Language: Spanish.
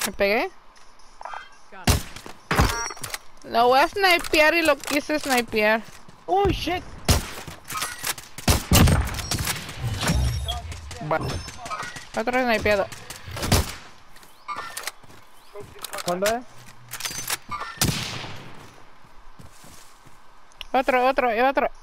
Me pegué. Lo voy a snipear y lo quise snipear. Oh shit. Otro snipeado. ¿Cuándo es? Otro.